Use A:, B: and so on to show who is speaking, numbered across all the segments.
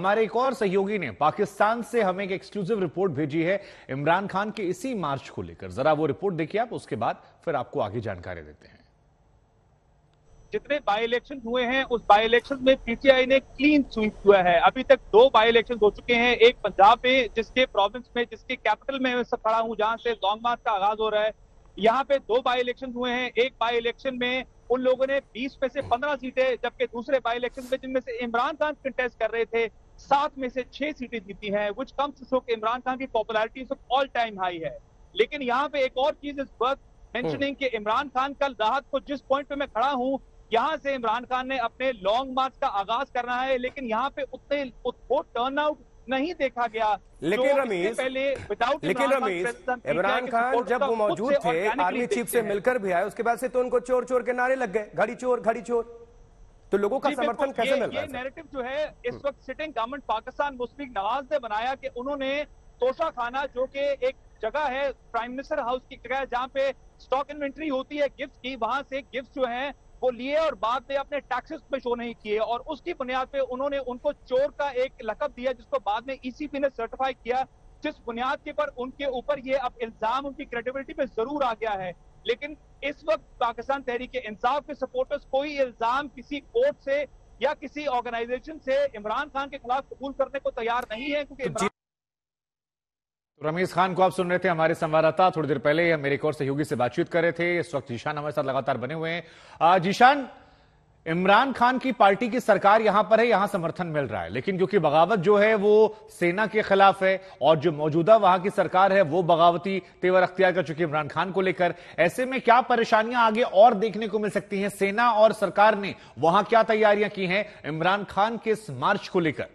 A: हमारे एक और सहयोगी ने पाकिस्तान से हमें एक एक्सक्लूसिव रिपोर्ट भेजी है इमरान खान के इसी मार्च को लेकर। जरा वो रिपोर्ट देखिए आप, उसके बाद फिर आपको आगे जानकारी देते हैं।
B: जितने बाई इलेक्शन हुए हैं उस बाई इलेक्शन में पीटीआई ने क्लीन स्वीप हुआ है। अभी तक 2 बाई इलेक्शन हो चुके हैं, एक पंजाब में जिसके प्रोविंस में जिसके कैपिटल में मैं खड़ा हूं जहां से लॉन्ग मार्च का आगाज हो रहा है। यहाँ पे 2 बाई इलेक्शन हुए हैं। एक बाई इलेक्शन में उन लोगों ने 20 में से 15 सीटें, जबकि दूसरे बाई इलेक्शन में जिनमें से इमरान खान कंटेस्ट कर रहे थे 7 में से 6 सीटें जीती हैं, विच कम्स टू शो कि इमरान खान की पॉपुलैरिटी ऑल टाइम हाई है। लेकिन यहाँ पे एक और चीज इस वक्त मेंशनिंग कि इमरान खान कल रात को जिस पॉइंट पे मैं खड़ा हूं, यहां से इमरान खान ने अपने लॉन्ग मार्च का आगाज करना है, लेकिन यहाँ पे उतने वो टर्नआउट नहीं देखा गया।
C: लेकिन रमीज इमरान खान जब वो मौजूद थे, आर्मी चीफ से मिलकर भी आए, उसके बाद से तो उनको चोर चोर के नारे लग गए, घड़ी चोर घड़ी चोर। तो लोगों का समर्थन कैसे मिल रहा है?
B: ये नैरेटिव जो है इस वक्त सिटिंग गवर्नमेंट पाकिस्तान मुस्लिम नवाज ने बनाया कि उन्होंने तोशा खाना, जो कि एक जगह है प्राइम मिनिस्टर हाउस की जगह जहां पे स्टॉक इन्वेंट्री होती है गिफ्ट की, वहां से गिफ्ट जो है वो लिए और बाद में अपने टैक्सेस पे शो नहीं किए, और उसकी बुनियाद पे उन्होंने उनको चोर का एक लकब दिया, जिसको बाद में ईसीपी ने सर्टिफाई किया, जिस बुनियाद के पर उनके ऊपर ये अब इल्जाम उनकी क्रेडिबिलिटी पे जरूर आ गया है। लेकिन इस वक्त पाकिस्तान तहरीक इंसाफ के सपोर्टर्स कोई इल्जाम किसी कोर्ट से या किसी ऑर्गेनाइजेशन से इमरान खान के खिलाफ कबूल करने को तैयार नहीं है, क्योंकि
A: तो रमीज खान को आप सुन रहे थे, हमारे संवाददाता थोड़ी देर पहले मेरे एक और सहयोगी से बातचीत कर रहे थे। इस वक्त जीशान हमारे साथ लगातार बने हुए हैं। जीशान, इमरान खान की पार्टी की सरकार यहां पर है, यहां समर्थन मिल रहा है, लेकिन क्योंकि बगावत जो है वो सेना के खिलाफ है और जो मौजूदा वहां की सरकार है वो बगावती तेवर अख्तियार कर चुकी है इमरान खान को लेकर, ऐसे में क्या परेशानियां आगे और देखने को मिल सकती हैं? सेना और सरकार ने वहां क्या तैयारियां की हैं इमरान खान के इस मार्च को लेकर?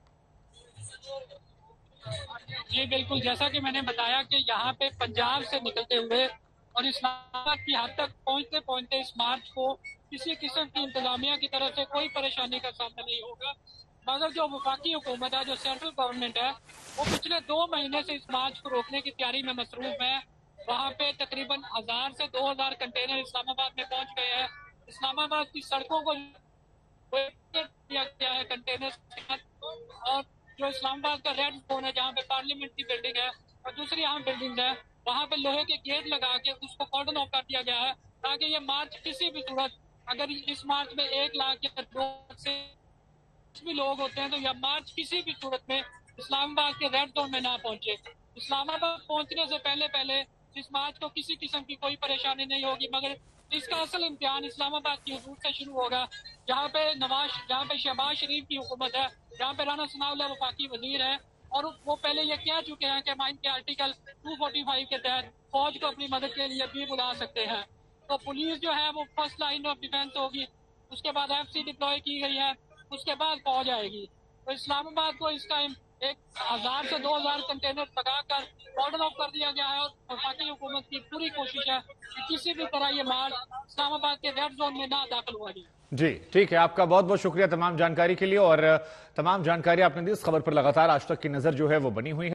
D: जी बिल्कुल, जैसा कि मैंने बताया कि यहाँ पे पंजाब से निकलते हुए और इस्लामाबाद की हद तक पहुंचते पहुंचते इस मार्च को किसी किस्म की इंतजामिया की तरफ से कोई परेशानी का सामना नहीं होगा। मगर जो वफाकी हुकूमत है, जो सेंट्रल गवर्नमेंट है, वो पिछले 2 महीने से इस मार्च को रोकने की तैयारी में मसरूफ है। वहाँ पे तकरीबन 1000 से 2000 कंटेनर इस्लामाबाद में पहुंच गए हैं। इस्लामाबाद की सड़कों को किया गया है कंटेनर, और जो इस्लामाबाद का रेड जोन है जहाँ पे पार्लियामेंट की बिल्डिंग है और दूसरी यहाँ बिल्डिंग है, वहाँ पे लोहे के गेट लगा के उसको कॉर्डन ऑफ कर दिया गया है, ताकि ये मार्च किसी भी सूरत, अगर इस मार्च में 1 लाख या 2 लाख से भी लोग होते हैं, तो यह मार्च किसी भी सूरत में इस्लामाबाद के रेड जोन में ना पहुंचे। इस्लामाबाद पहुंचने से पहले इस मार्च को किसी किस्म की कोई परेशानी नहीं होगी, मगर इसका असल इम्तिहान इस्लामाबाद की हदूद से शुरू होगा, जहाँ पे शहबाज शरीफ की हुकूमत है, जहाँ पे राना सनाउल्लाह वफाकी वजीर है, और वो पहले ये कह चुके हैं कि हम इनके आर्टिकल 245 के तहत फौज को अपनी मदद के लिए भी बुला सकते हैं। तो पुलिस जो है वो फर्स्ट लाइन ऑफ डिफेंस होगी, उसके बाद FC डिप्लॉय की गई है, उसके बाद फौज आएगी। तो इस्लामाबाद को इस टाइम 1000 से 2000 कंटेनर लगाकर कॉर्डन ऑफ कर दिया गया है, और वफाकी हुकूमत की पूरी कोशिश है कि किसी भी तरह ये मार्च इस्लामाबाद के रेड जोन में ना दाखिल हुआ जाए।
A: जी ठीक है, आपका बहुत बहुत शुक्रिया तमाम जानकारी के लिए, और तमाम जानकारी आपने दी। इस खबर पर लगातार आज तक की नजर जो है वो बनी हुई है।